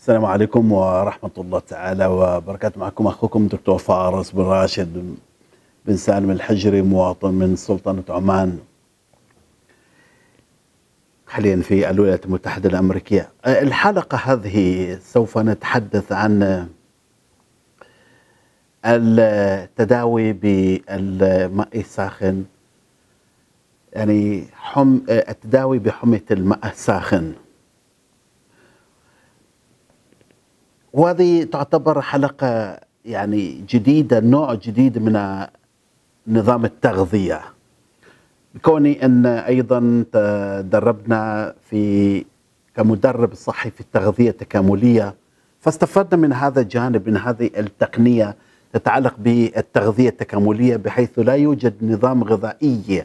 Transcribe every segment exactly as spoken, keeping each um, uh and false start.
السلام عليكم ورحمة الله تعالى وبركاته. معكم أخوكم دكتور فارس بن راشد بن سالم الحجري، مواطن من سلطنة عمان، حاليا في الولايات المتحدة الأمريكية. الحلقة هذه سوف نتحدث عن التداوي بالماء الساخن، يعني حم التداوي بحمية الماء الساخن. وهذه تعتبر حلقة يعني جديدة، نوع جديد من نظام التغذية، بكوني أن أيضا تدربنا في كمدرب صحي في التغذية التكاملية، فاستفدنا من هذا الجانب، من هذه التقنية تتعلق بالتغذية التكاملية، بحيث لا يوجد نظام غذائي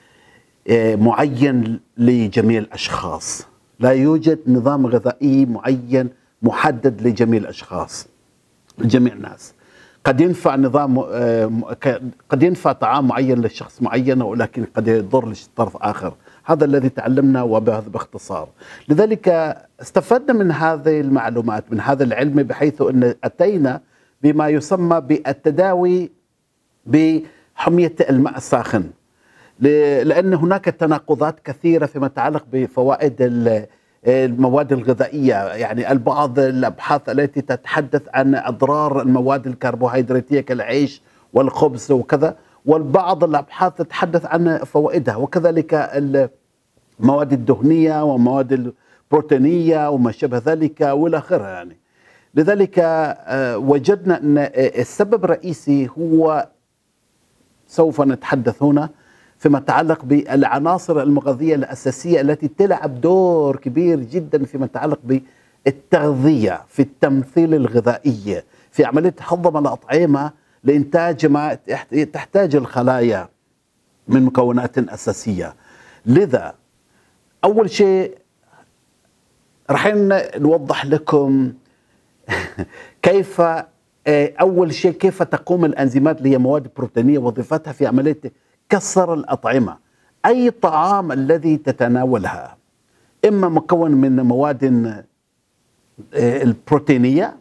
معين لجميع الأشخاص، لا يوجد نظام غذائي معين محدد لجميع الأشخاص، لجميع الناس. قد ينفع نظام، قد ينفع طعام معين لشخص معين، ولكن قد يضر لطرف آخر. هذا الذي تعلمنا وبهذا باختصار. لذلك استفدنا من هذه المعلومات، من هذا العلم، بحيث أن أتينا بما يسمى بالتداوي بحمية الماء الساخن، لأن هناك تناقضات كثيرة فيما يتعلق بفوائد المواد الغذائية. يعني البعض الأبحاث التي تتحدث عن أضرار المواد الكربوهيدراتية كالعيش والخبز وكذا، والبعض الأبحاث تتحدث عن فوائدها، وكذلك المواد الدهنية ومواد البروتينية وما شابه ذلك والى آخره. يعني لذلك وجدنا أن السبب الرئيسي هو، سوف نتحدث هنا فيما يتعلق بالعناصر المغذية الأساسية التي تلعب دور كبير جدا فيما يتعلق بالتغذية، في التمثيل الغذائي، في عملية هضم الأطعمة لإنتاج ما تحتاج الخلايا من مكونات أساسية. لذا أول شيء راح نوضح لكم كيف أول شيء كيف تقوم الأنزيمات اللي هي مواد بروتينية، وظيفتها في عملية كسر الأطعمة. أي طعام الذي تتناولها إما مكون من مواد البروتينية،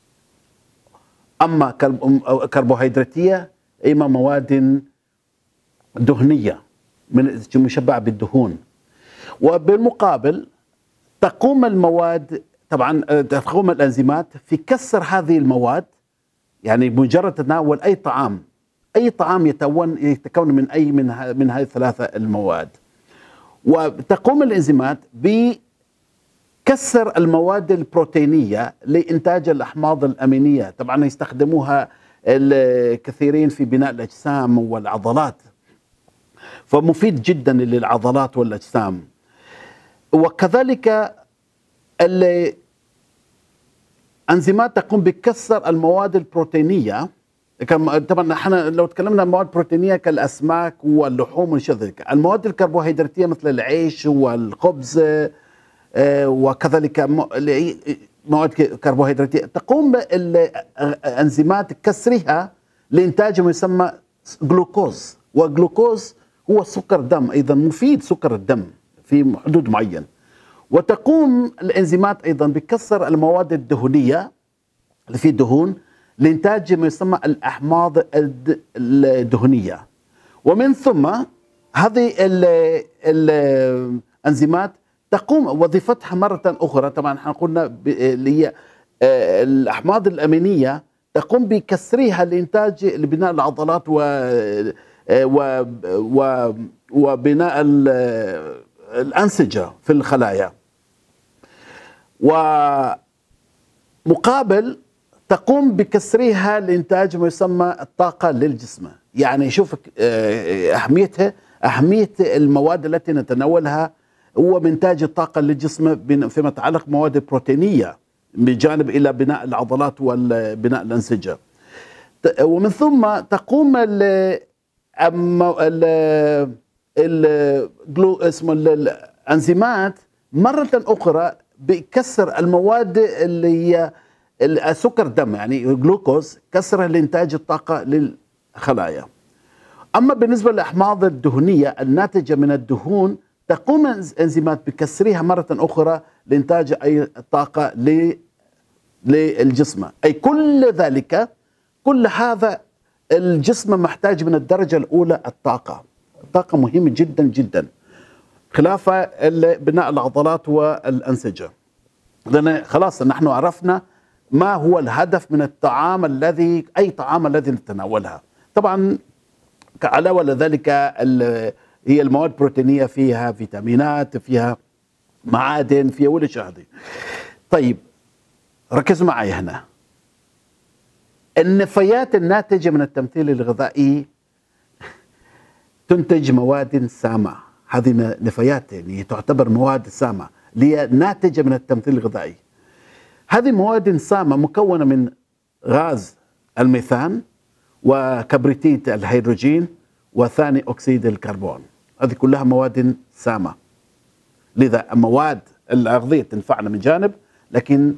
أما كربوهيدراتية، إما مواد دهنية مشبعة بالدهون. وبالمقابل تقوم المواد طبعا تقوم الأنزيمات في كسر هذه المواد. يعني مجرد تناول أي طعام، أي طعام يتكون يتكون من أي من من هذه الثلاثة المواد، وتقوم الإنزيمات بكسر المواد البروتينية لإنتاج الأحماض الأمينية. طبعا يستخدموها الكثيرين في بناء الأجسام والعضلات، فمفيد جدا للعضلات والأجسام. وكذلك الأنزيمات تقوم بكسر المواد البروتينية. طبعا احنا لو تكلمنا عن مواد بروتينيه كالاسماك واللحوم وشذلك، المواد الكربوهيدراتيه مثل العيش والخبز وكذلك مواد كربوهيدراتيه، تقوم الانزيمات كسرها لانتاج ما يسمى جلوكوز، والجلوكوز هو سكر دم، ايضا مفيد سكر الدم في حدود معين. وتقوم الانزيمات ايضا بكسر المواد الدهنيه اللي فيه دهون لإنتاج ما يسمى الأحماض الدهنية. ومن ثم هذه الأنزيمات تقوم وظيفتها مرة أخرى، طبعا احنا قلنا اللي هي الأحماض الأمينية، تقوم بكسرها لإنتاج لبناء العضلات و وبناء الأنسجة في الخلايا. ومقابل تقوم بكسرها لإنتاج ما يسمى الطاقة للجسم. يعني شوف أهميتها، أهمية المواد التي نتناولها هو بإنتاج الطاقة للجسم فيما يتعلق بمواد بروتينية، بجانب إلى بناء العضلات وبناء الأنسجة. ومن ثم تقوم ال اسمه الأنزيمات مرة أخرى بكسر المواد اللي هي السكر الدم، يعني جلوكوز، كسره لإنتاج الطاقة للخلايا. أما بالنسبة للأحماض الدهنية الناتجة من الدهون، تقوم الأنزيمات بكسرها مرة أخرى لإنتاج أي طاقة للجسم. أي كل ذلك، كل هذا الجسم محتاج من الدرجة الأولى الطاقة. الطاقة مهمة جدا جدا، خلافة بناء العضلات والأنسجة. لأن خلاص نحن عرفنا ما هو الهدف من الطعام الذي أي طعام الذي نتناولها. طبعا علاوة على ذلك هي المواد البروتينية فيها فيتامينات، فيها معادن، فيها ولا شيء هذه. طيب ركزوا معي هنا، النفايات الناتجة من التمثيل الغذائي تنتج مواد سامة. هذه نفايات يعني تعتبر مواد سامة اللي هي ناتجة من التمثيل الغذائي. هذه مواد سامة مكونة من غاز الميثان وكبريتيت الهيدروجين وثاني أكسيد الكربون. هذه كلها مواد سامة. لذا مواد الأغذية تنفعنا من جانب، لكن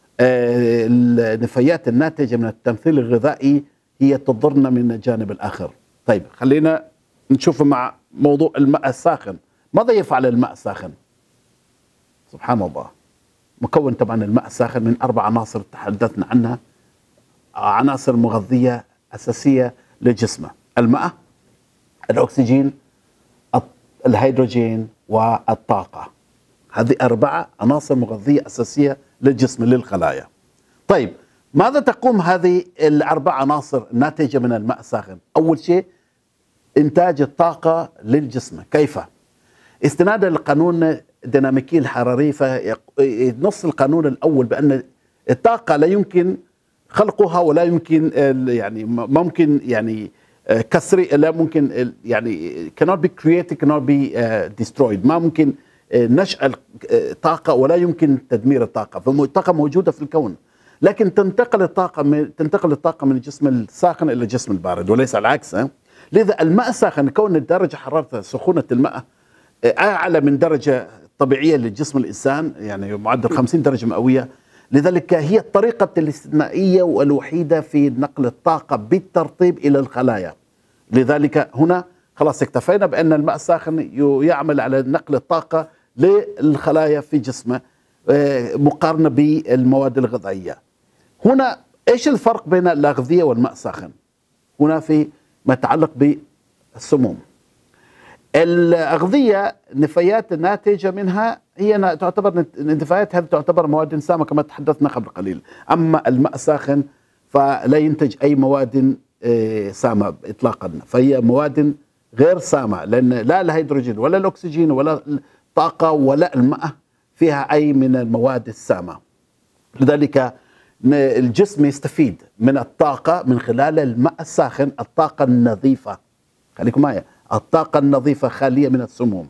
النفايات الناتجة من التمثيل الغذائي هي تضرنا من الجانب الآخر. طيب خلينا نشوف مع موضوع الماء الساخن. ماذا يفعل الماء الساخن؟ سبحان الله، مكون طبعا الماء الساخن من أربع عناصر تحدثنا عنها، عناصر مغذية أساسية لجسمه: الماء، الأكسجين، الهيدروجين، والطاقة. هذه أربعة عناصر مغذية أساسية للجسم للخلايا. طيب ماذا تقوم هذه الأربع عناصر الناتجة من الماء الساخن؟ أول شيء إنتاج الطاقة للجسم. كيف؟ استنادا للقانون الديناميكي الحراري، فنص القانون الأول بأن الطاقة لا يمكن خلقها ولا يمكن يعني ممكن يعني كسر، لا ممكن يعني cannot be created cannot be destroyed. ما ممكن نشأ الطاقة ولا يمكن تدمير الطاقة، فالطاقة موجودة في الكون، لكن تنتقل الطاقة من تنتقل الطاقة من الجسم الساخن إلى الجسم البارد وليس العكس. لذا الماء الساخن كون الدرجة حرارة سخونة الماء أعلى من درجة طبيعية للجسم الإنسان، يعني معدل خمسين درجة مئوية، لذلك هي الطريقة الاستثنائية والوحيدة في نقل الطاقة بالترطيب إلى الخلايا. لذلك هنا خلاص اكتفينا بأن الماء الساخن يعمل على نقل الطاقة للخلايا في جسمه مقارنة بالمواد الغذائية. هنا إيش الفرق بين الأغذية والماء الساخن؟ هنا في ما يتعلق بالسموم. الأغذية نفايات الناتجة منها هي تعتبر النفايات هذه تعتبر مواد سامة كما تحدثنا قبل قليل. أما الماء الساخن فلا ينتج أي مواد سامة إطلاقا، فهي مواد غير سامة، لأن لا الهيدروجين ولا الأكسجين ولا الطاقة ولا الماء فيها أي من المواد السامة. لذلك الجسم يستفيد من الطاقة من خلال الماء الساخن، الطاقة النظيفة. خليكم معي، الطاقة النظيفة خالية من السموم.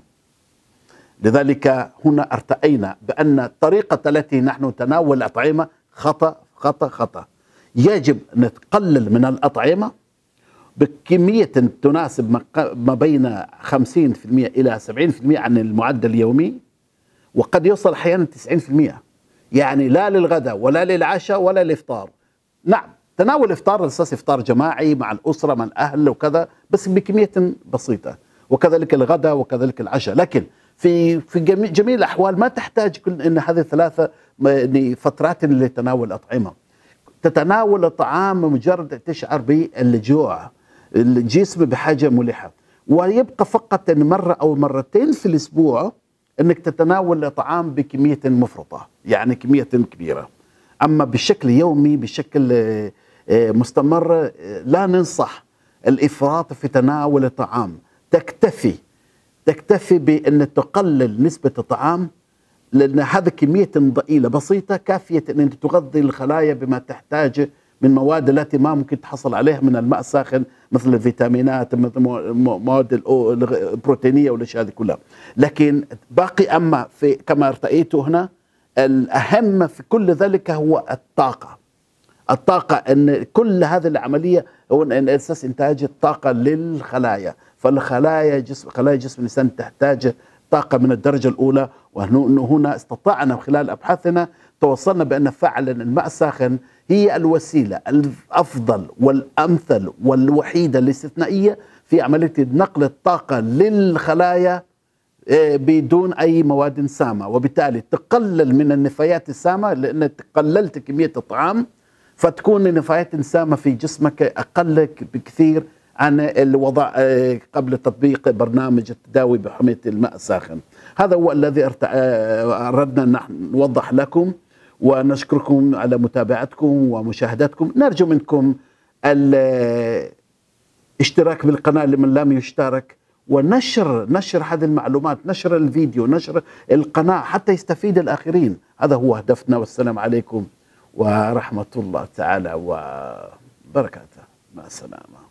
لذلك هنا ارتأينا بأن الطريقة التي نحن نتناول الأطعمة خطأ خطأ خطأ. يجب نقلل من الأطعمة بكمية تناسب ما بين خمسين بالمئة إلى سبعين بالمئة عن المعدل اليومي، وقد يوصل أحيانا تسعين بالمئة. يعني لا للغداء ولا للعشاء ولا للإفطار. نعم تناول الإفطار على أساس إفطار جماعي مع الأسرة مع الأهل وكذا، بس بكمية بسيطة، وكذلك الغداء وكذلك العشاء. لكن في في جميع, جميع الأحوال ما تحتاج كل إن هذه الثلاثة فترات لتناول الأطعمة. تتناول الطعام مجرد تشعر بالجوع، الجسم بحاجة ملحة، ويبقى فقط إن مرة أو مرتين في الأسبوع أنك تتناول الطعام بكمية مفرطة، يعني كمية كبيرة. أما بشكل يومي بشكل مستمر لا ننصح الإفراط في تناول الطعام. تكتفي تكتفي بأن تقلل نسبة الطعام، لأن هذا كمية ضئيلة بسيطة كافية أن تغذي الخلايا بما تحتاج من مواد التي ما ممكن تحصل عليها من الماء الساخن، مثل الفيتامينات، مثل مواد البروتينية والأشياء هذه كلها. لكن باقي أما في كما ارتأيته هنا الأهم في كل ذلك هو الطاقة. الطاقة أن كل هذه العملية هو أن أساس إنتاج الطاقة للخلايا، فالخلايا جسم خلايا جسم الإنسان تحتاج طاقة من الدرجة الأولى. وهنا استطعنا خلال أبحاثنا توصلنا بأن فعلا الماء الساخن هي الوسيلة الأفضل والأمثل والوحيدة الاستثنائية في عملية نقل الطاقة للخلايا بدون أي مواد سامة، وبالتالي تقلل من النفايات السامة، لأن قللت كمية الطعام فتكون النفايات السامة في جسمك أقل بكثير عن الوضع قبل تطبيق برنامج التداوي بحمية الماء الساخن. هذا هو الذي أردنا نحن نوضح لكم، ونشكركم على متابعتكم ومشاهدتكم. نرجو منكم الاشتراك بالقناة لمن لم يشترك، ونشر نشر هذه المعلومات، نشر الفيديو، نشر القناة حتى يستفيد الآخرين. هذا هو هدفنا، والسلام عليكم ورحمة الله تعالى وبركاته. مع السلامة.